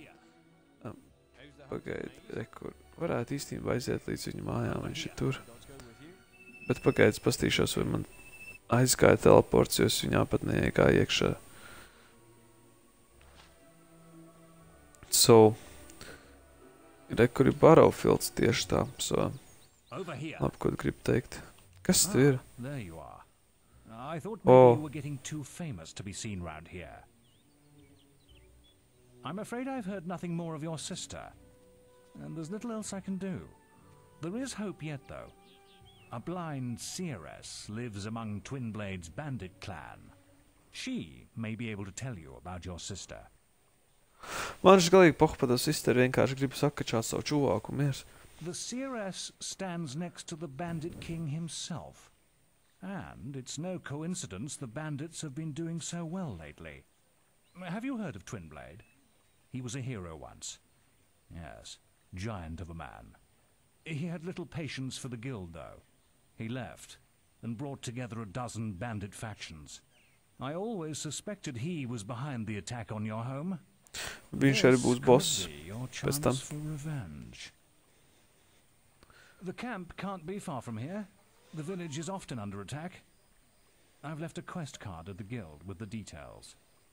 Pagaid, rekur. Varētu īstenībā aiziet līdz viņa mājām, viņš ir tur. Bet pagaid, es pastīšos, vai man aizgāja teleports, jo es viņā pat neiegāju iekšā. So, rekur ir Barrowfields tieši tā, so. Labi, ko tu gribi teikt? Kas tu ir? There you are. I thought maybe Oh. you were getting too famous to be seen round here. I'm afraid I've heard nothing more of your sister, and there's little else I can do. There is hope yet, though. A blind seeress lives among Twinblade's bandit clan. She may be able to tell you about your sister. Man viņš galīgi poh pa to sisteru, vienkārši gribu sakačāt savu čuvāku miers. The seeress stands next to the bandit king himself. And it's no coincidence the bandits have been doing so well lately. Have you heard of Twinblade? He was a hero once. Yes, giant of a man. He had little patience for the guild, though. He left and brought together a dozen bandit factions. I always suspected he was behind the attack on your home. Viņš arī būs boss Your pēc tam. chance for revenge. The camp can't be far from here. The village is often under attack. I've left a quest card at the guild with the details.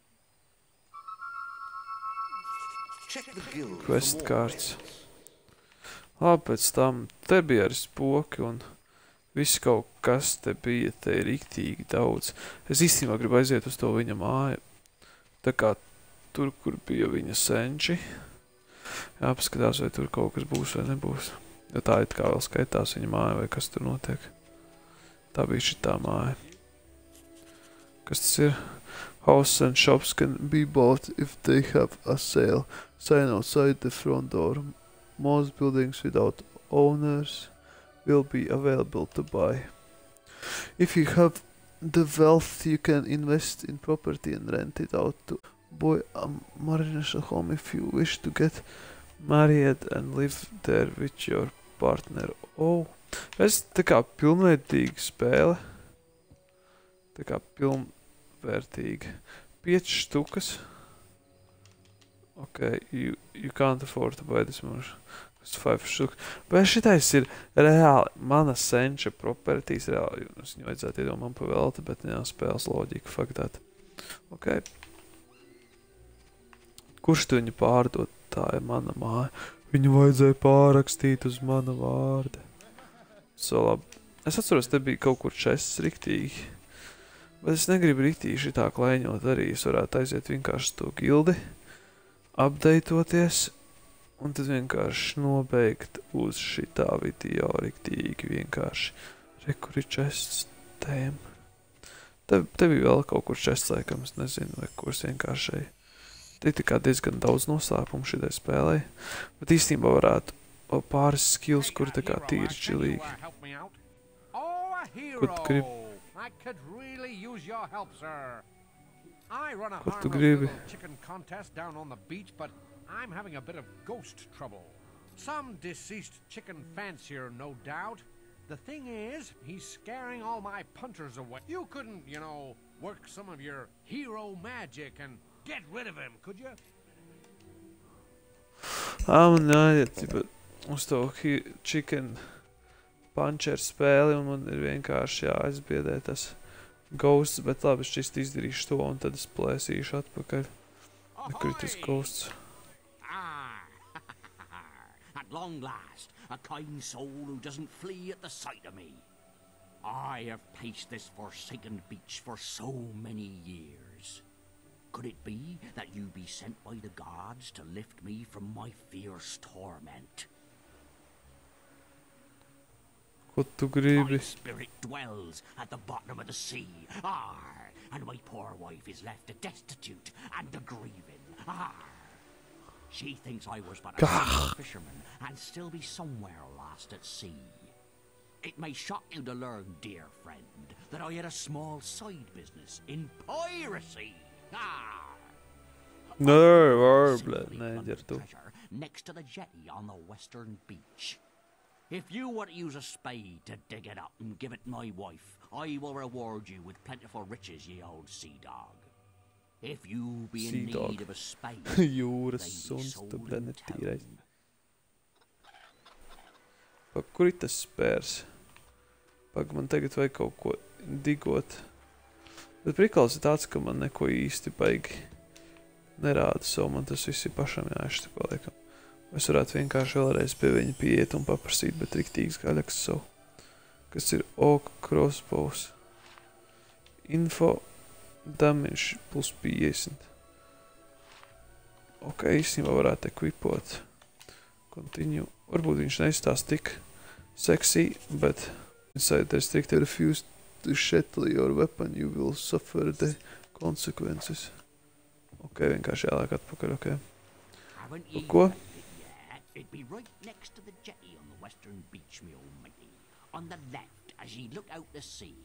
Check the guild for Quest more cards. quests. Labi, pēc tam te bija arī spoki un viss kaut kas te bija, te ir riktīgi daudz. Es īstenībā gribu aiziet uz to viņa māju. Tā kā tur, kur bija viņa senči. Jāpaskatās, vai tur kaut kas būs vai nebūs. Jo tā it kā vēl skaitās viņa māja vai kas tur notiek. Tā bija šitā māja. Kas tas ir? Houses and shops can be bought if they have a sale. Sign outside the front door. Most buildings without owners will be available to buy. If you have the wealth, you can invest in property and rent it out to buy a marriage home if you wish to get married and live there with your partner. Oh, es tā kā pilnvērtīga spēle. Tā kā pilnvērtīga. 5 štukas. Okay, you can't afford to buy this much. It's 5 štukas. Bet šitais ir reāli mana senča properties. Reāli, es viņu vajadzētu iedot man pa velti, bet jā, spēles loģika, fuck that. Okay. Kurš tu viņu pārdot? Tā ir mana māja. Viņu vajadzēja pārrakstīt uz mana vārda. So labi. Es atceros, te bija kaut kur čests riktīgi. Bet es negribu riktīgi šitā klaiņot arī. Es varētu aiziet vienkārši to gildi, updateoties, un tad vienkārši nobeigt uz šitā video riktīgi vienkārši. Re, kur ir čests tēma. Te bija vēl kaut kur čests, laikam, es nezinu, vai kurs vienkārši. Te ir kā diezgan daudz noslēpumu šitai spēlē, bet īstenībā varētu pāris skills, kur tā kā tīri čilīgi. Ko tu gribi? I could really use your help, sir. I run a Ko tu harmless gribi? little chicken contest down on the beach, but I'm having a bit of ghost trouble. Some deceased chicken fancier, no doubt. The thing is, he's scaring all my punters away. You couldn't, you know, work some of your hero magic and get rid of him, could you? Man jāiet uz to chicken puncher spēli, un man ir vienkārši jāizbiedē tas ghosts, bet labi, es šķist izdarīšu to, un tad es plēsīšu atpakaļ. Kur ir tas ghosts? At long last, a kind soul who doesn't flee at the sight of me. I have paced this forsaken beach for so many years. Could it be that you be sent by the gods to lift me from my fierce torment? Ko tu gribi? My spirit dwells at the bottom of the sea. And my poor wife is left destitute and a grieving. She thinks I was but a simple fisherman and still be somewhere lost at sea. It may shock you to learn, dear friend, that I had a small side business in piracy. Next to the jetty on the western beach. If you were to use a spade to dig it up and give it my wife, I will reward you with plentiful riches, ye old sea dog. If you be in need of a spade, Jūras suns, tu netīrais. Pak, kur ir tas spērs? Pak, man tagad vajag kaut ko digot. Bet prikals ir tāds, ka man neko īsti baigi nerāda, so man tas viss ir pašam jāizštako, laikam. Es varētu vienkārši vēlreiz pie viņa pieiet un paprasīt, bet riktīgs gaļaks savu. Kas ir oak crossbows. Info damage plus 50. Ok, īstenībā varētu equipot. Continue. Varbūt viņš neizstās tik sexy, bet inside the restricted refuse to settle your weapon, you will suffer the consequences. Ok, vienkārši jāliek atpakaļ, ok. Ko? It'd be right next to the jetty on the western beach, me old matey. On the left, as ye look out to sea.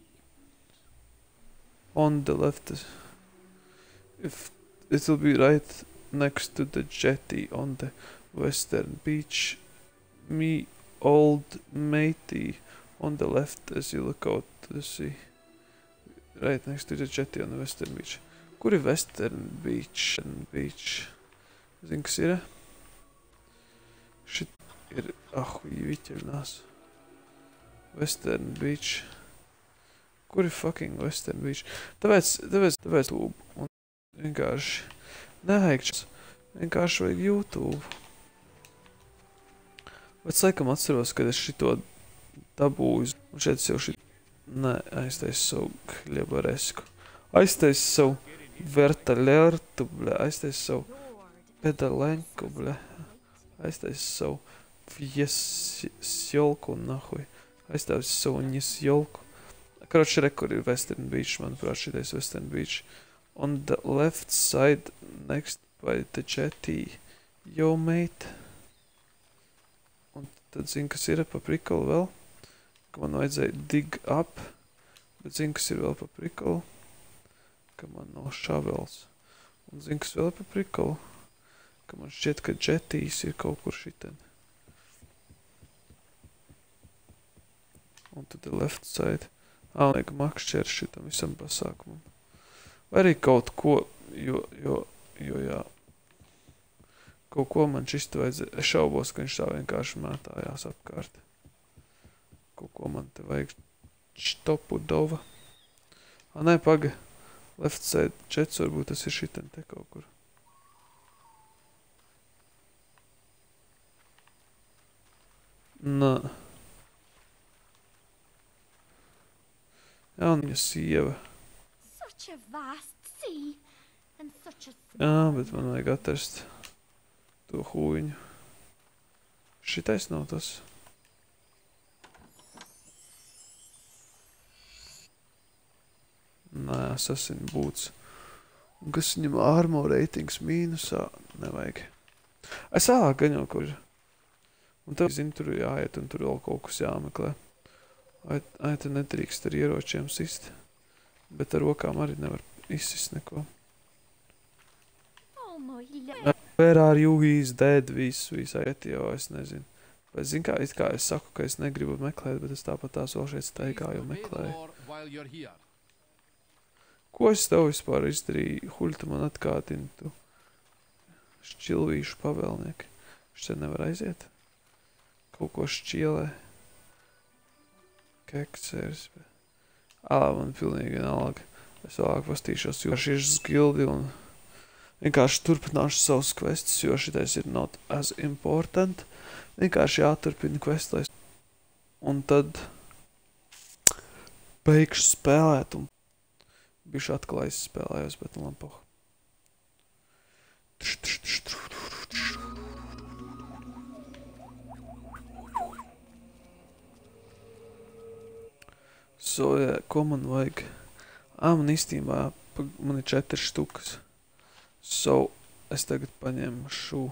On the left. If it'll be right next to the jetty on the western beach. Me old matey On the left as you look out to the sea. Right next to the jetty on the Western Beach. Kur ir Western Beach? Zini, kas ir? Šit ir... viķernās. Western Beach. Kur ir fucking Western Beach? Tāpēc YouTube. Un vienkārši... Nevajag šis. Vienkārši vajag YouTube. Bet es laikam atceros, kad es šito dabūju. Un šeit es jau šit... Nē, aiztaisu savu Hļebaresku. Aiztaisu savu Vertaļertu, bļa. Aiztaisu savu Pedalenku, bļa. Aiztaisu savu Vjesjolku, nahuj. Aiztaisu savu Njesjolku. Karoči, rekur ir Western Beach, manuprāt, šitais Western Beach. On the left side, next by the jetty. Yo, mate. Un tad zini, kas ir pa prikolu vēl? Ka man vajadzēja dig up. Bet zini, kas ir vēl pa prikolu? Ka man nav šavels. Un zini, kas vēl pa prikolu? Ka man šķiet, ka jetties ir kaut kur šiten. Un tad the left side. Vajag makšķers šitam visam pasākumam. Vai arī kaut ko, jo jā. Kaut ko man čisti vajadzēja. Es šaubos, ka viņš tā vienkārši mētājās apkārt. Kaut ko man te vajag štopu dova. Nē, paga. Left side jets, varbūt tas ir šiten te kaut kur. Nā. Jauniņa sieva. Such a vast sea and such a... Jā, bet man vajag atrast to huiņu. Šitais nav tas. Nē, Assassin Boots. Un kas viņam armor ratings mīnusā? Nevajag. Gan jau kur. Un tev, zini, tur jāiet un tur vēl kaut kas jāmeklē. Te nedrīkst ar ieročiem sist. Bet ar rokām arī nevar izsist neko. Oh, my lord. Where are you? He's dead. Visai jau, es nezinu. Bet zini, kā es saku, ka es negribu meklēt, bet es tāpat tās vēl šeit staigāju meklēju. Ko es tev vispār izdarīju? Huļ tu man atkārtini, tu šķilvīšu pavēlnieki. Viņš te nevar aiziet? Kaut ko šķielē. Keksers. Man pilnīgi vienalga. Es vēlāk pastīšos, jo šis gildi un vienkārši turpināšu savus questus, jo šitais ir not as important. Vienkārši jāturpina questlais. Un tad beigšu spēlēt un bišu atkal aizspēlējos, bet nu lampoh. Ko man vajag? Man īstībā, man ir 4 štukas. Es tagad paņemu šo.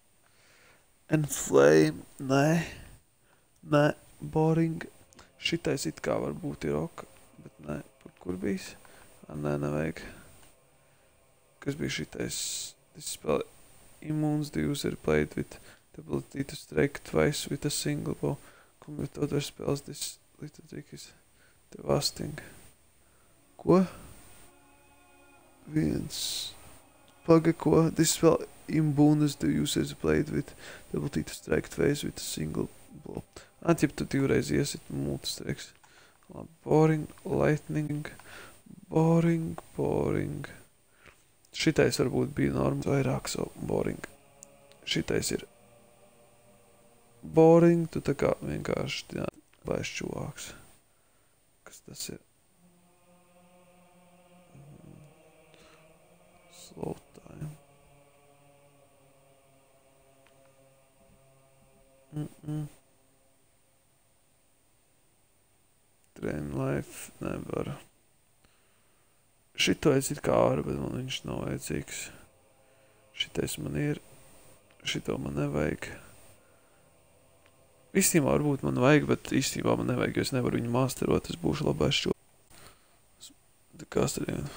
Enflame, nē, boring. Šitais it kā varbūt ir ok, bet nē, kur bijis? Nē, nevajag. Kas bija šitais? This spell immunes the user played with the ability to strike twice with a single bow. Come with other spells, this little trick is devastating. Ko? Paga, ko? This spell imbues the user's blade with the ability to strike twice with a single blow. Antip tu divreiz iesit multistrikes. Boring, lightning, boring. Šitais varbūt bija normāls vairāk boring. Šitais ir boring, tu tā kā vienkārši baiš čuvāks. Kas tas ir? Slow time. Train life nevar. Šitais ir kā āra, bet man viņš nav vajadzīgs. Šitais man ir. Šito man nevajag. Īstībā varbūt man vajag, bet īstībā man nevajag, jo es nevaru viņu masterot, es būšu labais šo. Kas tad ir?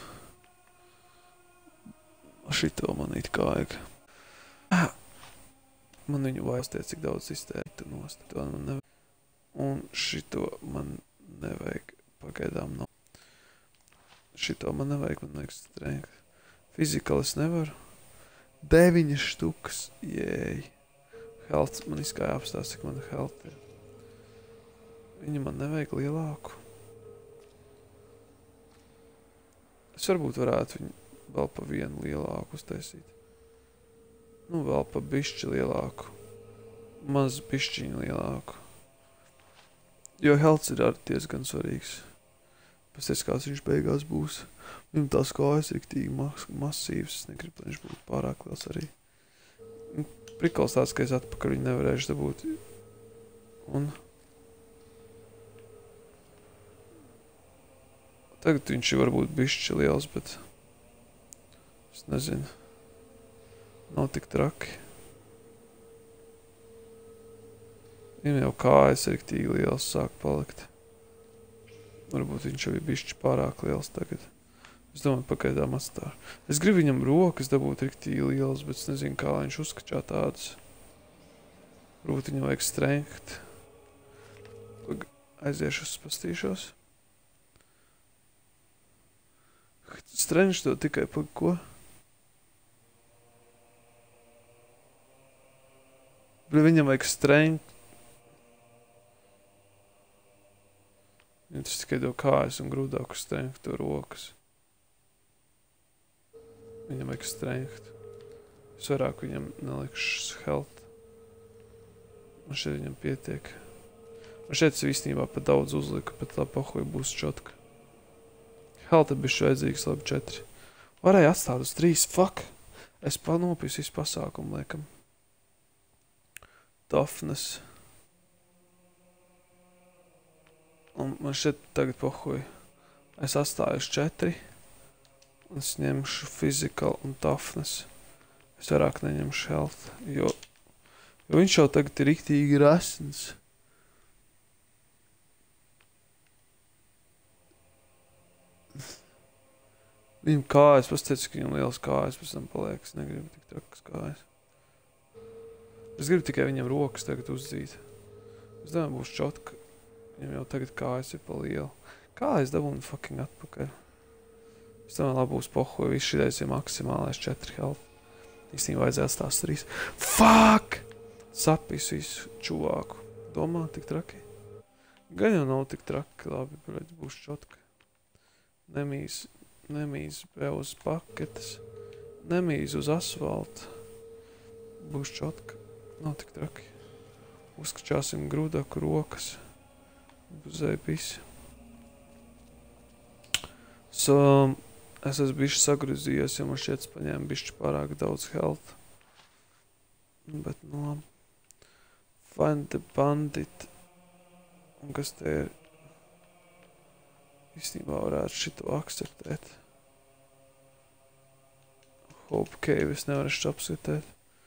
Šito man it kā vajag. Man viņu vajag, cik daudz iztērīt nost. To man nevajag. Un šito man nevajag pagaidām nav. Šito man nevajag, man vajag strength. Fizikali es nevaru. 9 štukas, jēj. Health, man izgāja apstāst, cik man health ir. Viņa man nevajag lielāku. Es varbūt varētu viņu vēl pa vienu lielāku uztaisīt. Nu, vēl pa bišķi lielāku. Maz bišķiņu lielāku. Jo health ir arī diezgan svarīgs. Pasties, kāds viņš beigās būs. Viņam tās kājas ir riktīgi masīvas. Es negribu, lai viņš būtu pārāk liels arī. Prikals tāds, ka es atpakaļ viņu nevarēšu dabūt. Un tagad viņš ir varbūt bišķi liels, bet es nezinu. Nav tik traki. Viņam jau kājas ir riktīgi liels sāk palikt. Varbūt viņš jau ir bišķi pārāk liels tagad. Es domāju, pagaidām atstāru. Es gribu viņam rokas dabūt riktīgi liels, bet es nezinu, kā lai viņš uzskačā tādas. Varbūt viņam vajag strength. Aiziešu uzspastīšos. Strength to tikai pa ko? Viņam vajag strength. Tas tikai dod kājas un grūdāku strength to rokas. Viņam vajag strength. Es vairāk viņam nelikšu health. Un šeit viņam pietiek. Un šeit es īstenībā pat daudz uzliku, bet labi pahoja būs čotka. Health ir bišķi vajadzīgs, labi 4. Varēja atstāt uz 3, fuck! Es panopīju visu pasākumu, liekam. Toughness. Un man šeit tagad pahoja. Es atstāju uz 4. Un es ņemšu physical un toughness. Es vairāk neņemšu health, jo viņš jau tagad ir riktīgi rasns. Viņam kājas, pasteicu, ka viņam liels kājas, pēc tam paliek. Es negribu tik trakas kājas. Es gribu tikai viņam rokas tagad uzdzīt. Es domāju, būs čotka. Viņam jau tagad kājas ir pa lielu. Kā es dabūnu fucking atpakaļ? Es domāju, labi būs pohoja. Viss šitais ir maksimālais 4 health. Īstenībā vajadzēja atstās 3. Fuck! Sapīs visu čuvāku. Domā, tik traki? Gan jau nav tik traki. Labi, bet būs čotka. Nemīs vēl uz paketes. Nemīs uz asfalta. Būs čotka. Nav tik traki. Uzskačāsim grūdāku rokas. Buzēja pisi. Es esmu bišķi sagrūzījies, jo man šķiet paņēma bišķi pārāk daudz health. Bet, nu labi. Find the bandit. Un kas te ir? Īstenībā varētu šito akceptēt. Hope Cave es nevaru šito apskatēt.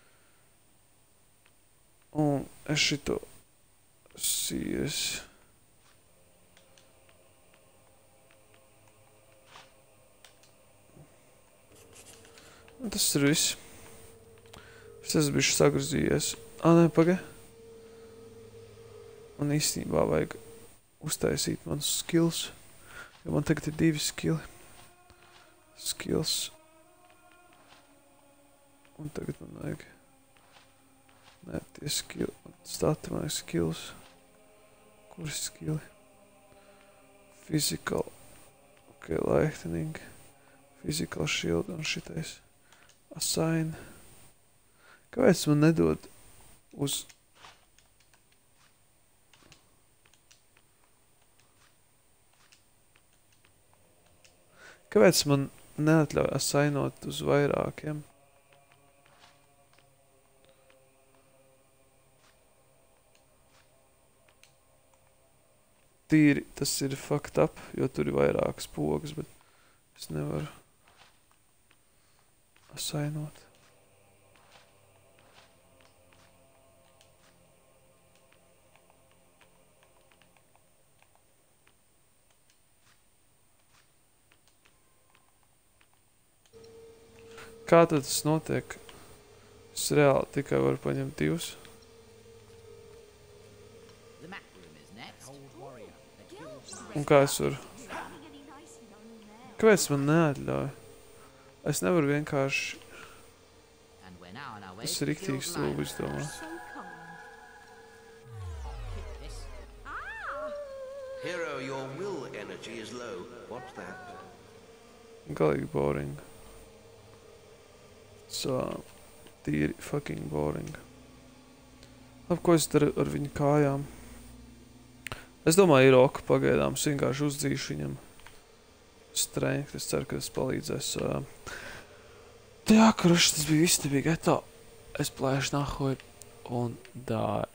Un es šito sīries. Un tas ir viss. Es esmu bišķi sagrūzījies. Nē, pagai. Man īstenībā vajag uztaisīt manus skills. Jo man tagad ir 2 skilli. Skills. Un tagad man vajag... Nē, tie skilli. Stati man vajag skills. Kur ir skilli? Physical. Ok, lightning. Physical shield un šitais. Assign. Kāpēc man nedod uz... Kāpēc man neatļauj assignot uz vairākiem? Tīri, tas ir fucked up, jo tur ir vairākas pogas, bet es nevaru assignot. Kā tad tas notiek? Es reāli tikai varu paņemt 2. The map room is Un kā es varu? Kāpēc man neatļauj? Es nevaru vienkārši... Tas ir riktīgs stulbi, es domāju. Hero, your will energy is low. What's that? Galīgi boring. Tīri fucking boring. Labi, ko es daru ar viņu kājām? Es domāju, ir ok pagaidām. Es vienkārši uzdzīšu viņam strength. Es ceru, ka tas palīdzēs. Jā, karuši, tas bija viss. Tas bija geto. Es plēšu nahoj. Un